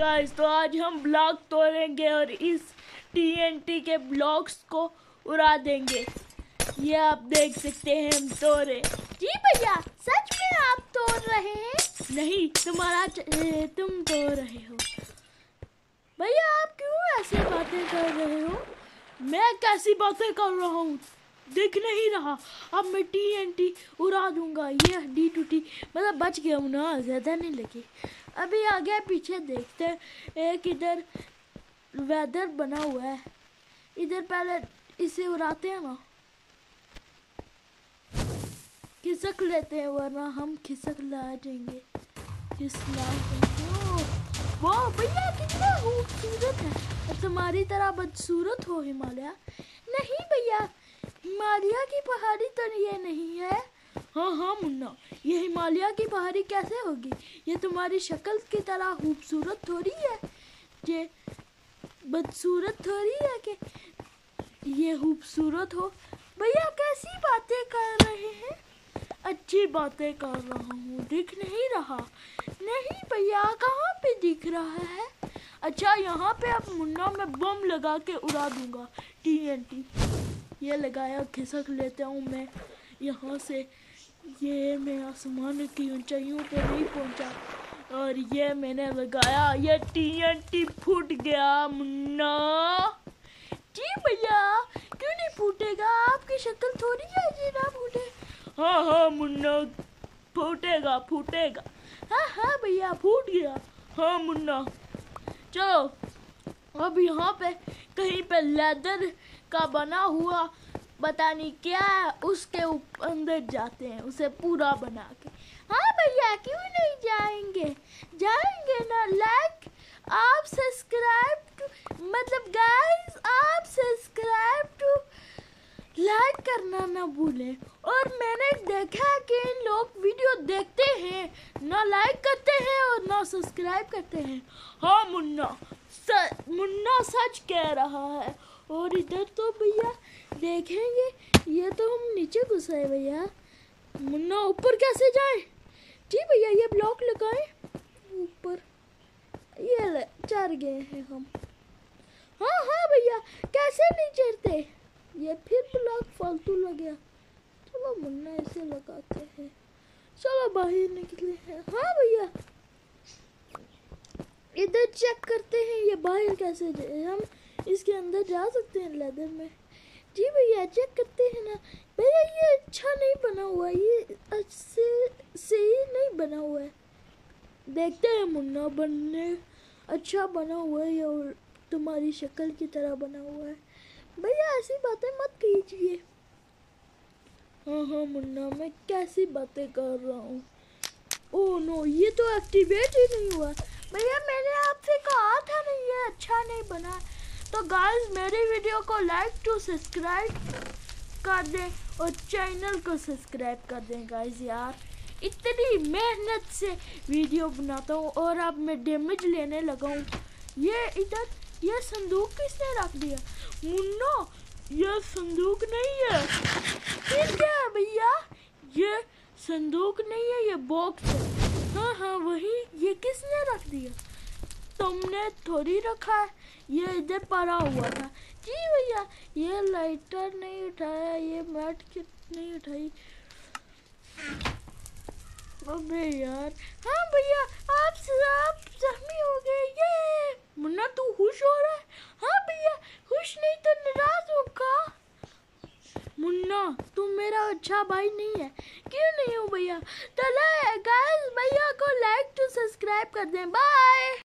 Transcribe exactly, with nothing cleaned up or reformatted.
Guys, तो आज हम ब्लॉक तोड़ेंगे और इस टीएनटी के ब्लॉक्स को उड़ा देंगे। ये आप देख सकते हैं हम तोड़े। जी भैया, सच में आप तोड़ रहे हैं? नहीं, तुम्हारा तुम तोड़ रहे हो। भैया आप क्यों ऐसे बातें कर रहे हो? मैं कैसी बातें कर रहा हूँ, दिख नहीं रहा? अब मैं टीएनटी उड़ा दूंगा। ये डी टू टी मतलब बच गया हूँ ना, ज्यादा नहीं लगी। अभी आगे पीछे देखते हैं। एक इधर वेदर बना हुआ है, इधर पहले इसे उड़ाते हैं ना, खिसक लेते हैं वरना हम खिसक ला जाएंगे। खिसला वो भैया कितना खूबसूरत है। अब तुम्हारी तरह बदसूरत हो हिमालय? नहीं भैया, हिमालय की पहाड़ी तो ये नहीं है। हाँ हाँ मुन्ना, ये हिमालय की पहाड़ी कैसे होगी? ये तुम्हारी शक्ल की तरह खूबसूरत थोड़ी है, ये बदसूरत थोड़ी है कि ये खूबसूरत हो। भैया कैसी बातें कर रहे हैं? अच्छी बातें कर रहा हूँ, दिख नहीं रहा? नहीं भैया, कहाँ पे दिख रहा है? अच्छा, यहाँ पे अब मुन्ना मैं बम लगा के उड़ा दूंगा टीएनटी। ये लगाया, खिसक लेता हूँ मैं यहाँ से। ये मैं आसमान की ऊंचाइयों पे नहीं पहुँचा और ये मैंने लगाया, ये टीएनटी फूट गया मुन्ना। जी भैया, क्यों नहीं फूटेगा? आपकी शक्ल थोड़ी है जी ना फूटे। हाँ हाँ मुन्ना, फूटेगा फूटेगा। हाँ हाँ भैया, फूट गया। हाँ मुन्ना, चलो अब यहाँ पे कहीं पे लेदर का बना हुआ पता नहीं क्या है, उसके अंदर जाते हैं, उसे पूरा बना के। हाँ भैया, क्यों नहीं जाएंगे? जाएंगे ना। लाइक आप सब्सक्राइब टू मतलब गाइस आप सब्सक्राइब टू लाइक करना ना भूलें। और मैंने देखा कि इन लोग वीडियो देखते हैं, ना लाइक करते हैं और ना सब्सक्राइब करते हैं। हाँ मुन्ना, स, मुन्ना सच कह रहा है। और इधर तो भैया देखेंगे, ये तो हम नीचे घुसे हैं भैया। मुन्ना ऊपर कैसे जाए? जी भैया, ये ब्लॉक लगाए ऊपर, ये ले चढ़ गए हैं हम। हाँ हाँ भैया, कैसे नहीं चढ़ते? ये फिर ब्लॉक फालतू लग गया। चलो मुन्ना ऐसे लगाते हैं। चलो बाहर निकले हैं। हाँ भैया, इधर चेक करते हैं ये बाहर कैसे जाए। हम इसके अंदर जा सकते हैं लेदर में? जी भैया, चेक करते हैं ना। भैया ये अच्छा नहीं बना हुआ, ये अच्छे सही नहीं बना हुआ है। देखते हैं मुन्ना, बनने अच्छा बना हुआ है या तुम्हारी शक्ल की तरह बना हुआ है? भैया ऐसी बातें मत कीजिए। हाँ हाँ मुन्ना, मैं कैसी बातें कर रहा हूँ? ओह नो, ये तो एक्टिवेट ही नहीं हुआ। भैया मैंने आपसे कहा था ना ये अच्छा नहीं बना। तो गाइस, मेरी वीडियो को लाइक टू सब्सक्राइब कर दें और चैनल को सब्सक्राइब कर दें गाइस। यार इतनी मेहनत से वीडियो बनाता हूँ और अब मैं डैमेज लेने लगा हूँ। ये इधर ये संदूक किसने रख दिया? मुन्ना, ये संदूक नहीं है। फिर क्या है भैया? ये संदूक नहीं है, ये बॉक्स है। हाँ हाँ वही। ये किसने रख दिया? तुमने थोड़ी रखा है, ये इधर पड़ा हुआ था। जी भैया, ये लाइटर नहीं उठाया, ये मैट किट नहीं उठाई। अबे यार। हाँ भैया, आप आप जख्मी हो गए। ये मुन्ना, तू खुश हो रहा है? हाँ भैया, खुश नहीं तो नाराज होगा। मुन्ना, तू मेरा अच्छा भाई नहीं है। क्यों नहीं हूँ भैया? तो गाइस, भैया को लाइक टू सब्सक्राइब कर दें। बाय।